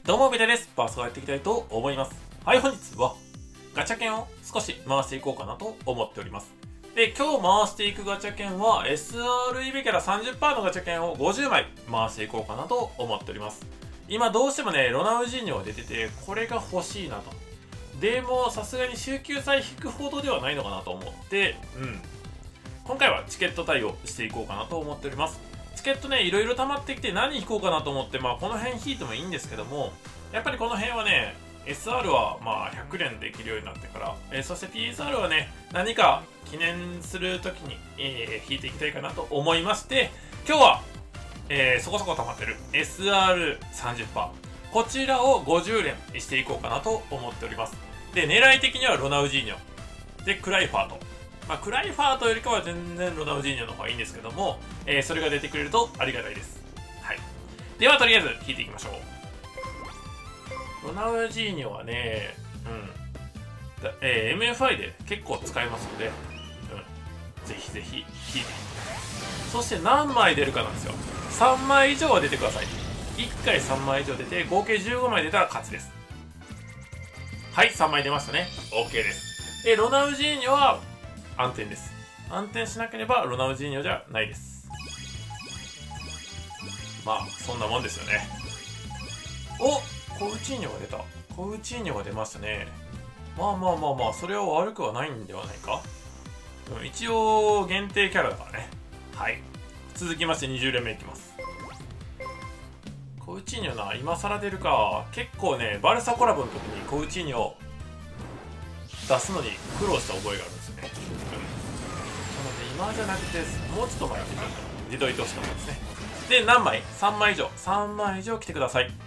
どうも、ベタです。パーソをやっていきたいと思います。はい、本日はガチャ券を少し回していこうかなと思っております。で、今日回していくガチャ券は SR イベキャラ 30% のガチャ券を50枚回していこうかなと思っております。今どうしてもね、ロナウジーニョが出てて、これが欲しいなと。でも、さすがに週休祭引くほどではないのかなと思って、今回はチケット対応していこうかなと思っております。チケットね、いろいろ溜まってきて何引こうかなと思って、この辺引いてもいいんですけども、やっぱりこの辺はね、SR は100連できるようになってから、そして PSR はね、何か記念するときに、引いていきたいかなと思いまして、今日は、そこそこ溜まってる SR30%、こちらを50連していこうかなと思っております。で、狙い的にはロナウジーニョ、で、クライファーと。クライファートよりかは全然ロナウジーニョの方がいいんですけども、それが出てくれるとありがたいです。はい。では、とりあえず引いていきましょう。ロナウジーニョはね、MFI で結構使えますので、ぜひぜひ引いて。そして何枚出るかなんですよ。3枚以上は出てください。1回3枚以上出て、合計15枚出たら勝ちです。はい、3枚出ましたね。OK です。ロナウジーニョは、暗転です。暗転しなければロナウジーニョじゃないです。そんなもんですよね。お、コウチーニョが出た。コウチーニョが出ましたね。それは悪くはないんではないか。一応限定キャラだからね。はい。続きまして20連目いきます。コウチーニョな、今更出るか。結構ね、バルサコラボの時にコウチーニョを出すのに苦労した覚えがあるんですよね。なので今じゃなくてもうちょっと前に出といてほしかったですね。で、何枚 ?3 枚以上。3枚以上来てください。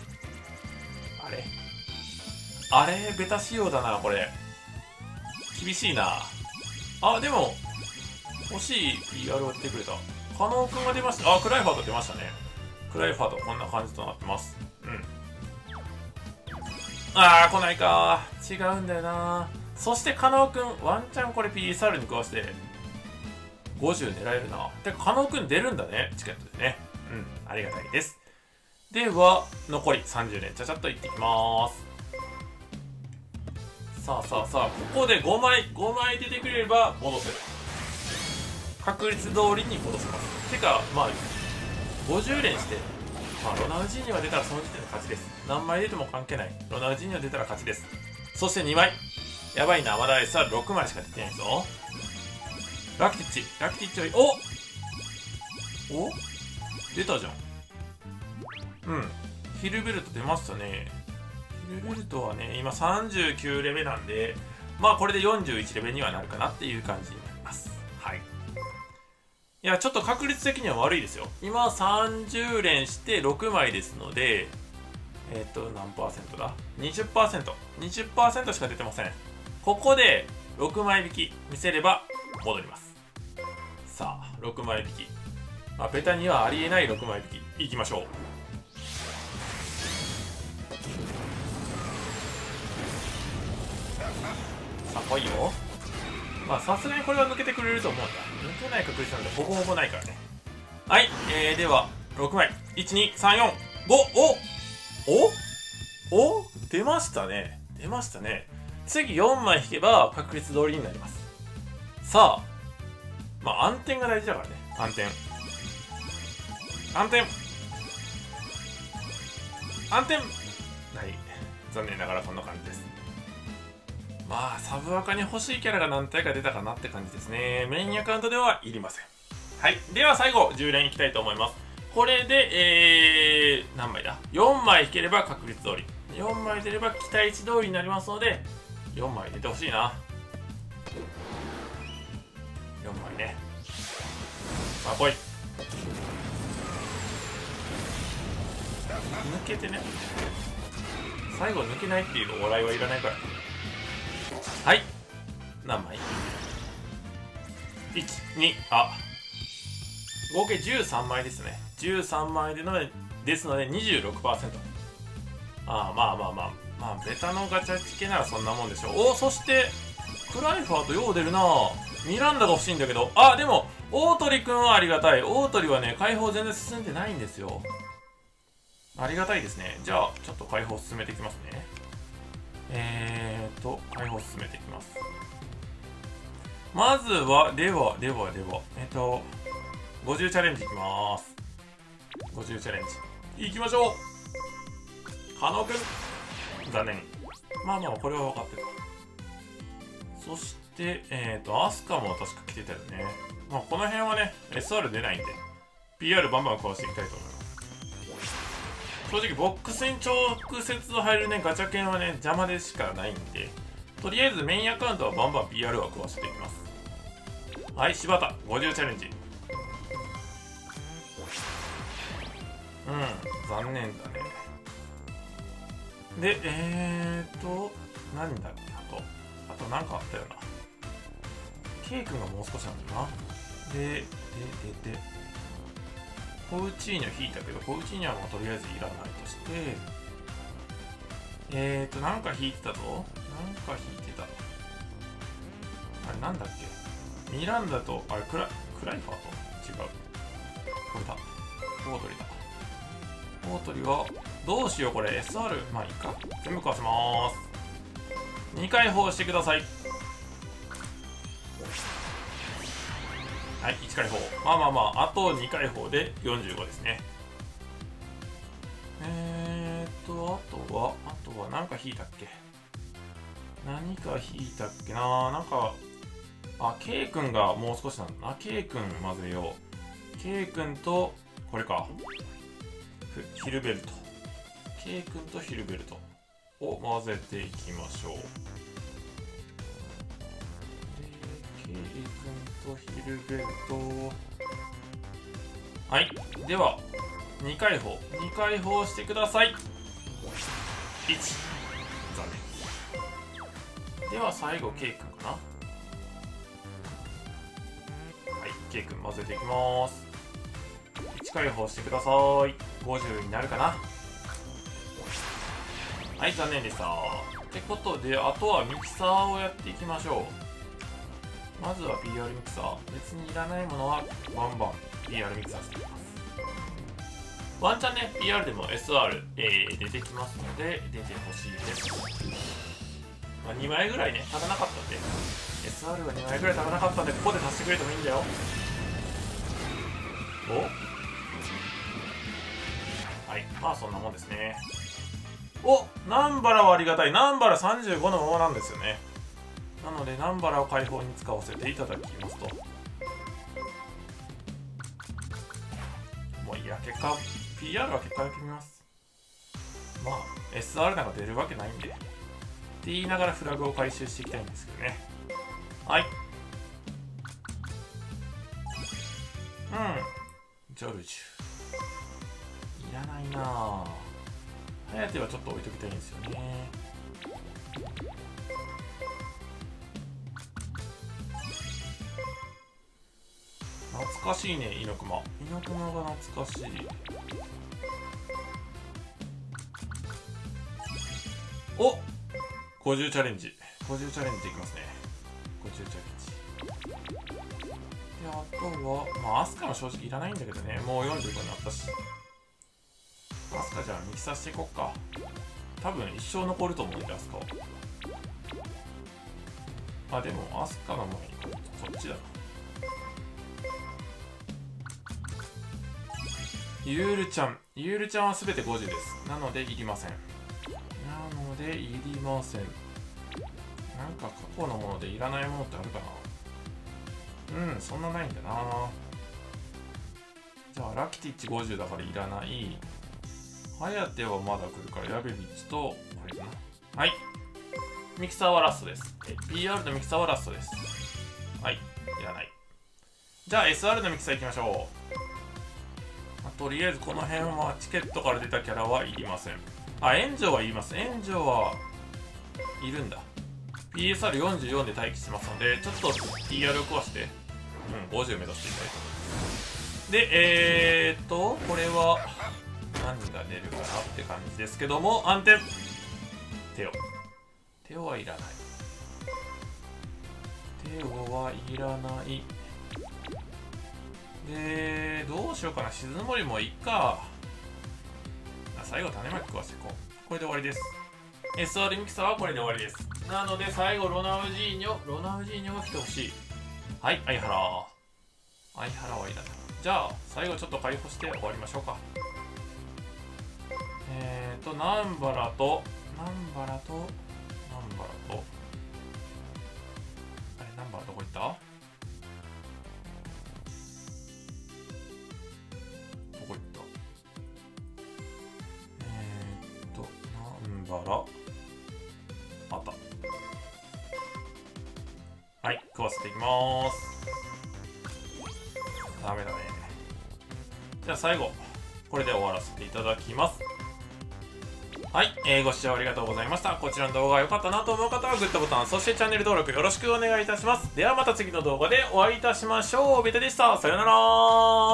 あれベタ仕様だな、これ。厳しいな。あ、でも、欲しい PR を出てくれた。加納くんが出ました。あ、クライファート出ましたね。クライファートこんな感じとなってます。来ないか。違うんだよな。そして加納くん、ワンチャンこれ PSR に食わせて50狙えるな。てか加納くん出るんだね、チケットでね。ありがたいです。では、残り30連ちゃちゃっといってきます。さあ、ここで5枚出てくれれば戻せる。確率通りに戻せます。てか、50連して、ロナウジーニョが出たらその時点で勝ちです。何枚出ても関係ない。ロナウジーニョが出たら勝ちです。そして2枚。やばいな、まだ SR6 枚しか出てないぞ。ラキティッチお出たじゃん。ヒルベルト出ましたね。ヒルベルトはね、今39レベなんで、これで41レベにはなるかなっていう感じになります。はい。いや、ちょっと確率的には悪いですよ。今30連して6枚ですので、何%だ ?20%。20% しか出てません。ここで6枚引き見せれば戻ります。さあ、6枚引き。ベタにはありえない6枚引き。いきましょう。さあ、来いよ。さすがにこれは抜けてくれると思うんだ。抜けない確率なんでほぼほぼないからね。はい、では、6枚。1、2、3、4、5、お出ましたね。出ましたね。次4枚引けば確率通りになります。さあ、暗転が大事だからね。暗転。はい。残念ながらこんな感じです。サブアカに欲しいキャラが何体か出たかなって感じですね。メインアカウントではいりません。はい。では最後、10連いきたいと思います。これで、何枚だ ?4 枚引ければ確率通り。4枚出れば期待値通りになりますので、4枚出てほしいな。4枚ね。来い。抜けてね。最後抜けないっていうお笑いはいらないから。はい。何枚 ?1、2、合計13枚ですね。13枚ですので 26%。ベタのガチャチケならそんなもんでしょう。そして、クライファーとよう出るなぁ。ミランダが欲しいんだけど、でも、オートリくんはありがたい。オートリはね、解放全然進んでないんですよ。 ありがたいですね。じゃあ、ちょっと解放進めていきますね。解放進めていきます。まずは、50チャレンジいきます。50チャレンジ。いきましょう。加納くん。残念。まあまあ、これは分かってた。そして、アスカも確か来てたよね。まあ、この辺はね、SR 出ないんで、PR バンバン壊していきたいと思います。正直、ボックスに直接入るね、ガチャ券はね、邪魔でしかないんで、とりあえずメインアカウントはバンバン PR は壊していきます。はい、柴田、50チャレンジ。残念だね。で、何だっけ、あとなんかあったよな。K 君がもう少しなんだよな。で、コウチーニョ引いたけど、コウチーニョはもうとりあえずいらないとして、なんか引いてたぞ。なんか引いてた。あれなんだっけ、ミランダと、あれクライファーと違う。これだ。オートリだ。オートリは、どうしようこれ SR。まあいいか。全部壊せまーす。2回放してください。はい、1回放。まあ、あと2回放で45ですね。あとは何か引いたっけ、何か引いたっけな。なんか、K 君がもう少しなんだな。K 君混ぜよう。K 君と、これか。ヒルベルト。K 君とヒルベルトを混ぜていきましょう。K 君とヒルベルト。はい。では、2回放。2回放してください。1。残念。では、最後、K 君かな。はい。K 君混ぜていきます。1回放してください。50になるかな。はい、残念でした。ってことで、あとはミキサーをやっていきましょう。まずは PR ミキサー。別にいらないものはバンバン PR ミキサーしていきます。ワンチャンね、PR でも SR、出てきますので、出てほしいです。まあ、2枚ぐらいね、足らなかったんで、SR が2枚ぐらい足らなかったんで、ここで足してくれてもいいんだよ。はい、まあそんなもんですね。南原はありがたい。南原35のままなんですよね。なので、南原を解放に使わせていただきますと。もういいや、結果、PR は結果だけ見ます。まあ、SR なんか出るわけないんで。って言いながらフラグを回収していきたいんですけどね。はい。ジョルジュ。いらないなぁ。ハヤテはちょっと置いときたいんですよね。懐かしいね、猪熊。猪熊が懐かしい。50チャレンジ。50チャレンジでいきますね。50チャレンジ。で、あとは、まあ、アスカも正直いらないんだけどね。もう45になったし。アスカじゃあミキサーしていこっか。多分一生残ると思うんで、アスカは。でも、アスカの前にこっちだな。ユールちゃんは全て50です。なので、いりません。なんか過去のものでいらないものってあるかな。そんなないんだな。じゃあ、ラキティッチ50だからいらない。ハヤテはまだ来るから、ヤベビッチと、これかな。はい。ミキサーはラストです。PR のミキサーはラストです。はい。いらない。じゃあ、SR のミキサー行きましょう。とりあえずこの辺はチケットから出たキャラはいりません。炎上はいります。炎上はいるんだ。PSR44 で待機してますので、ちょっと PR を壊して、50目指していきたいと思います。で、これは何が出るかなって感じですけども、暗転テオはいらない。テオはいらない。で、どうしようかな。静森もいいか。 最後種まき食わしていこう。これで終わりです。SR ミキサーはこれで終わりです。なので最後ロナウジーニョが来てほしい。はい、相原は終わりだな。じゃあ最後ちょっと解放して終わりましょうか。南原とあれ南原どこ行った？南原あった。はい、食わせていきまーす。ダメだね。じゃあ最後これで終わらせていただきます。はい、ご視聴ありがとうございました。こちらの動画が良かったなと思う方はグッドボタン、そしてチャンネル登録よろしくお願いいたします。ではまた次の動画でお会いいたしましょう。ベタでした。さよなら。